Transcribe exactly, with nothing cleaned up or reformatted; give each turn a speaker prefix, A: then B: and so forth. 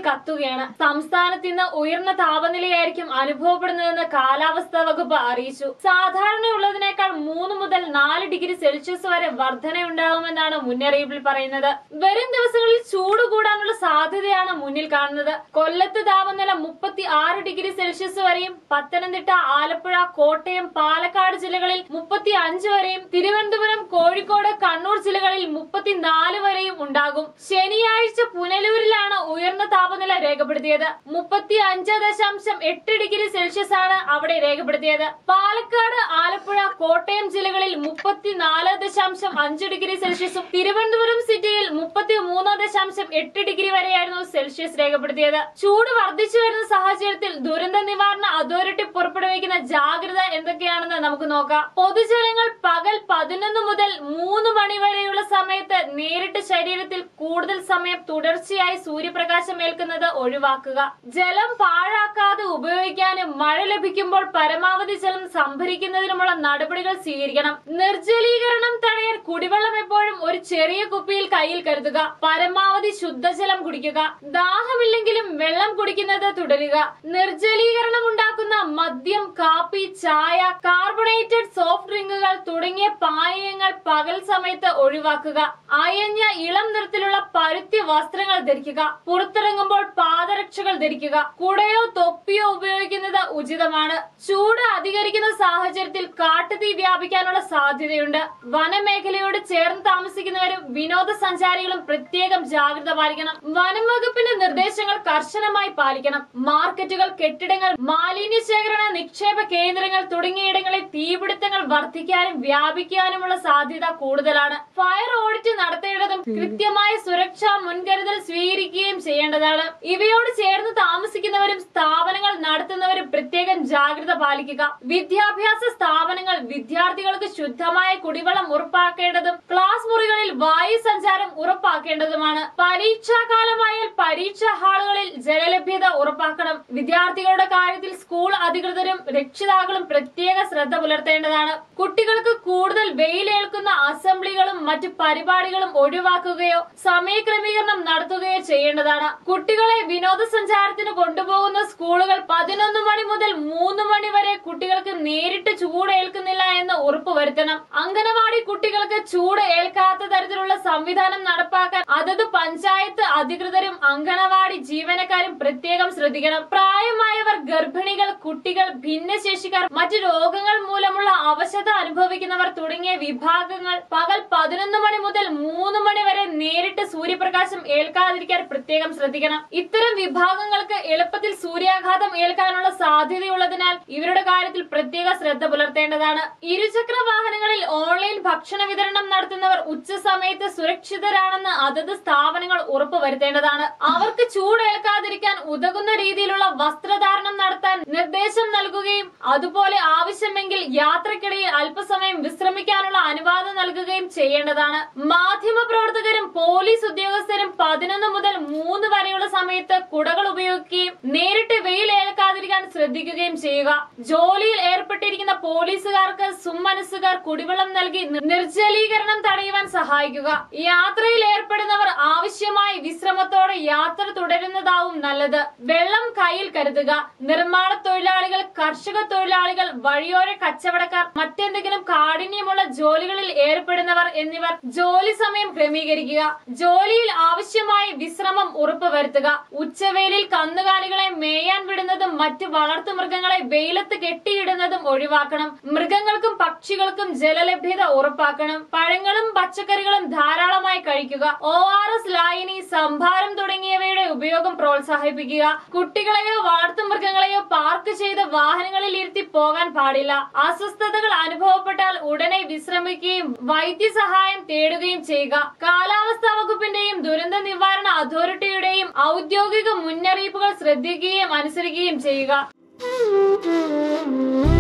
A: കത്തുകയാണ്. സംസ്ഥാനത്ത് ഇന്ന് ഉയർന്ന താപനിലയായിരിക്കും അനുഭവപ്പെടുന്നതെന്ന് കാലാവസ്ഥാ വകുപ്പ് അറിയിച്ചു. സാധാരണയുള്ളതിനേക്കാൾ മൂന്ന് മുതൽ നാല് ഡിഗ്രി സെൽഷ്യസ് വരെ വർധനയുണ്ടാകുമെന്നാണ് മുന്നറിയിപ്പിൽ പറയുന്നത്. വരും ദിവസങ്ങളിൽ ചൂട് കൂടാനുള്ള സാധ്യതയാണ് മുന്നിൽ കാണുന്നത്. കൊല്ലത്ത് താപനില മുപ്പത്തി ആറ് ഡിഗ്രി സെൽഷ്യസ് വരെയും പത്തനംതിട്ട, ആലപ്പുഴ, കോട്ടയം, പാലക്കാട് ജില്ലകളിൽ മുപ്പത്തി അഞ്ച് വരെയും തിരുവനന്തപുരം, കോഴിക്കോട്, കണ്ണൂർ ജില്ലകളിൽ മുപ്പത്തിനാല് വരെയും ഉണ്ടാകും. ശനിയാഴ്ച പുനലൂരിലാണ് ഉയർന്ന താപനില രേഖപ്പെടുത്തിയത്. മുപ്പത്തി അഞ്ച് ദശാംശം എട്ട് ഡിഗ്രി സെൽഷ്യസ് ആണ് അവിടെ രേഖപ്പെടുത്തിയത്. പാലക്കാട്, ആലപ്പുഴ, കോട്ടയം ജില്ലകളിൽ മുപ്പത്തിനാല് ദശാംശം അഞ്ച് ഡിഗ്രി സെൽഷ്യസും തിരുവനന്തപുരം സിറ്റിയിൽ മുപ്പത്തി മൂന്ന് ദശാംശം എട്ട് ഡിഗ്രി വരെയായിരുന്നു സെൽഷ്യസ് രേഖപ്പെടുത്തിയത്. ചൂട് വർദ്ധിച്ചു വരുന്ന സാഹചര്യത്തിൽ ദുരന്ത നിവാരണ അതോറിറ്റി പുറപ്പെടുവിക്കുന്ന ജാഗ്രത എന്തൊക്കെയാണെന്ന് നമുക്ക് നോക്കാം. പൊതുജനങ്ങൾ പകൽ പതിനൊന്ന് മുതൽ മൂന്ന് മണി വരെയുള്ള സമയത്ത് നേരിട്ട് ശരീരത്തിൽ കൂടുതൽ സമയം തുടർച്ചയായി സൂര്യപ്രകാശം ഏൽക്കുന്നത് ഒഴിവാക്കുക. ജലം പാഴാക്കാതെ ഉപയോഗിക്കാനും മഴ ലഭിക്കുമ്പോൾ പരമാവധി ജലം സംഭരിക്കുന്നതിനുമുള്ള നടപടികൾ സ്വീകരിക്കണം. നിർജ്ജലീകരണം തടയാൻ കുടിവെള്ളം എപ്പോഴും ഒരു ചെറിയ കുപ്പിയിൽ കയ്യിൽ കരുതുക. പരമാവധി ശുദ്ധജലം കുടിക്കുക. ദാഹമില്ലെങ്കിലും വെള്ളം കുടിക്കുന്നത് തുടരുക. നിർജ്ജലീകരണം ഉണ്ടാക്കുന്ന മദ്യം, കാപ്പി, ചായ, കാർബണേറ്റഡ് സോഫ്റ്റ് ഡ്രിങ്കുകൾ തുടങ്ങിയ പാനീയങ്ങൾ പകൽ സമയത്ത് ഒഴിവാക്കുക. അയഞ്ഞ ഇളം നിറത്തിലുള്ള പരുത്തി വസ്ത്രങ്ങൾ ധരിക്കുക. പുറത്തിറങ്ങുമ്പോൾ പാദരക്ഷകൾ ധരിക്കുക. കുടയോ തൊപ്പിയോ ഉപയോഗിക്കുന്നത് ഉചിതമാണ്. ചൂട് അധികരിക്കുന്ന സാഹചര്യത്തിൽ കാട്ടുതീ വ്യാപിക്കാനുള്ള സാധ്യതയുണ്ട്. വനമേഖലയോട് ചേർന്ന് താമസിക്കുന്നവരും വിനോദസഞ്ചാരികളും പ്രത്യേകം ജാഗ്രത പാലിക്കണം. വനം വകുപ്പിന്റെ നിർദ്ദേശങ്ങൾ കർശനമായി പാലിക്കണം. മാർക്കറ്റുകൾ, കെട്ടിടങ്ങൾ, മാലിന്യ ശേഖരണ നിക്ഷേപ കേന്ദ്രങ്ങൾ തുടങ്ങിയിടങ്ങളിൽ തീപിടുത്തങ്ങൾ വർദ്ധിക്കാനും വ്യാപിക്കാനുമുള്ള സാധ്യത കൂടുതലാണ്. ഫയർ ഓഡിറ്റ് നടത്തേണ്ടതും കൃത്യമായ സുരക്ഷാ മുൻകരുതൽ സ്വീകരിക്കുകയും ചെയ്യേണ്ടതാണ്. ഇവയോട് ചേർന്ന് താമസിക്കുന്നവരും സ്ഥാപനങ്ങൾ നടത്തുന്നവരും പ്രത്യേകം ജാഗ്രത പാലിക്കുക. വിദ്യാഭ്യാസ സ്ഥാപനങ്ങൾ വിദ്യാർത്ഥികൾക്ക് ശുദ്ധമായ കുടിവെള്ളം ഉറപ്പാക്കേണ്ടതും ക്ലാസ് മുറികളിൽ വായു സഞ്ചാരം ഉറപ്പാക്കേണ്ടതുമാണ്. പരീക്ഷാ കാലമായാൽ പരീക്ഷാ ഹാളുകളിൽ ജലലഭ്യത ഉറപ്പാക്കണം. വിദ്യാർത്ഥികളുടെ കാര്യത്തിൽ സ്കൂൾ അധികൃതരും രക്ഷിതാക്കളും പ്രത്യേക ശ്രദ്ധ പുലർത്തേണ്ടതാണ്. കുട്ടികൾക്ക് കൂടുതൽ വെയിലേൽക്കുന്ന അസംബ്ലികളും മറ്റ് പരിപാടികളും ഒഴിവാക്കുകയോ സമയക്രമീകരണം നടത്തുകയോ ചെയ്യേണ്ടതാണ്. കുട്ടികളെ വിനോദസഞ്ചാരത്തിന് കൊണ്ടുപോകുന്ന സ്കൂളുകൾ പതിനൊന്ന് മണി മുതൽ മൂന്ന് മണി വരെ കുട്ടികൾക്ക് നേരിട്ട് ചൂട് ഏൽക്കുന്നില്ല എന്ന് ഉറപ്പുവരുത്തണം. അംഗനവാടി കുട്ടികൾക്ക് ചൂട് ഏൽക്കാത്ത തരത്തിലുള്ള സംവിധാനം നടപ്പാക്കാൻ അതത് പഞ്ചായത്ത് അധികൃതരും അംഗനവാടി ജീവനക്കാരും പ്രത്യേകം ശ്രദ്ധിക്കണം. പ്രായമായവർ, ഗർഭിണികൾ, കുട്ടികൾ, ഭിന്നശേഷിക്കാർ, മറ്റ് രോഗങ്ങൾ മൂലമുള്ള അവശത അനുഭവിക്കുന്നവർ തുടങ്ങിയ വിഭാഗങ്ങൾ പകൽ പതിനൊന്ന് മണി മുതൽ മൂന്ന് മണി വരെ നേരിട്ട് സൂര്യപ്രകാശം ഏൽക്കാതിരിക്കാൻ പ്രത്യേകം ശ്രദ്ധിക്കണം. ഇത്തരം വിഭാഗങ്ങൾക്ക് എളുപ്പത്തിൽ സൂര്യാഘാതം ഏൽക്കാനുള്ള സാധ്യതയുള്ളതിനാൽ ഇവരുടെ കാര്യത്തിൽ പ്രത്യേക ശ്രദ്ധ പുലർത്തേണ്ടതാണ്. ഇരുചക്ര വാഹനങ്ങളിൽ ഓൺലൈൻ ഭക്ഷണ വിതരണം നടത്തുന്നവർ ഉച്ചസമയത്ത് സുരക്ഷിതരാണെന്ന് അതത് സ്ഥാപനങ്ങൾ ഉറപ്പുവരുത്തേണ്ടതാണ്. അവർക്ക് ചൂടേൽക്കാതിരിക്കാൻ ഉതകുന്ന രീതിയിലുള്ള വസ്ത്രധാരണം നടത്താൻ നിർദ്ദേശം നൽകുകയും അതുപോലെ ആവശ്യമെങ്കിൽ യാത്രക്കിടയിൽ അല്പസമയം വിശ്രമിക്കാനുള്ള അനുവാദം നൽകുകയും ചെയ്യേണ്ടതാണ്. മാധ്യമ പ്രവർത്തകരും പോലീസ് ഉദ്യോഗസ്ഥരും പതിനൊന്ന് മുതൽ മൂന്ന് വരെയുള്ള സമയത്ത് കുടകൾ ഉപയോഗിക്കുകയും നേരിട്ട് വെയിൽ ഏൽക്കാതിരിക്കാൻ ശ്രദ്ധിക്കുകയും ചെയ്യുക. ജോലിയിൽ ഏർപ്പെട്ടിരിക്കുന്ന പോലീസുകാർക്ക് സുമനസ്സുകാർ കുടിവെള്ളം നൽകി നിർജ്ജലീകരണം തടയുവാൻ സഹായിക്കുക. യാത്രയിൽ ഏർപ്പെടുന്നവർ ആവശ്യമായ വിശ്രമത്തോടെ യാത്ര തുടരുന്നതാവും നല്ലത്. വെള്ളം കയ്യിൽ കരുതുക. നിർമ്മാണ തൊഴിലാളികൾ, കർഷക തൊഴിലാളികൾ, വഴിയോര കച്ചവടക്കാർ, മറ്റെന്തെങ്കിലും കാഠിന്യമുള്ള ജോലികളിൽ ഏർപ്പെടുന്നവർ എന്നിവർ ജോലി സമയം ക്രമീകരിക്കുക. ജോലിയിൽ ആവശ്യമായ വിശ്രമം ഉറപ്പുവരുത്തുക. ഉച്ചവേലിൽ കന്നുകാലികളെ മേയാൻ വിടുന്നതും മറ്റ് വളർത്തു മൃഗങ്ങളെ വെയിലത്ത് കെട്ടിയിടുന്നതും ഒഴിവാക്കണം. മൃഗങ്ങൾക്കും പക്ഷികൾക്കും ജലലഭ്യത ഉറപ്പാക്കണം. പഴങ്ങളും പച്ചക്കറികളും ധാരാളമായി കഴിക്കുക. ഒ ആർ എസ്, ലായനി, സംഭാരം തുടങ്ങിയവയുടെ ഉപയോഗം പ്രോത്സാഹിപ്പിക്കുക. കുട്ടികളെയോ വളർത്തുമൃഗങ്ങളെയോ പാർക്ക് ചെയ്ത വാഹനങ്ങളിൽ ഇരുത്തി പോകാൻ പാടില്ല. അസ്വസ്ഥതകൾ അനുഭവപ്പെട്ടാൽ ഉടനെ വിശ്രമിക്കുകയും വൈദ്യസഹായം തേടുകയും ചെയ്യുക. കാലാവസ്ഥാ വകുപ്പിന്റെയും ദുരന്ത നിവാരണ അതോറിറ്റിയുടെയും ഔദ്യോഗിക മുന്നറിയിപ്പുകൾ ശ്രദ്ധിക്കുകയും അനുസരിക്കുകയും ചെയ്യുക.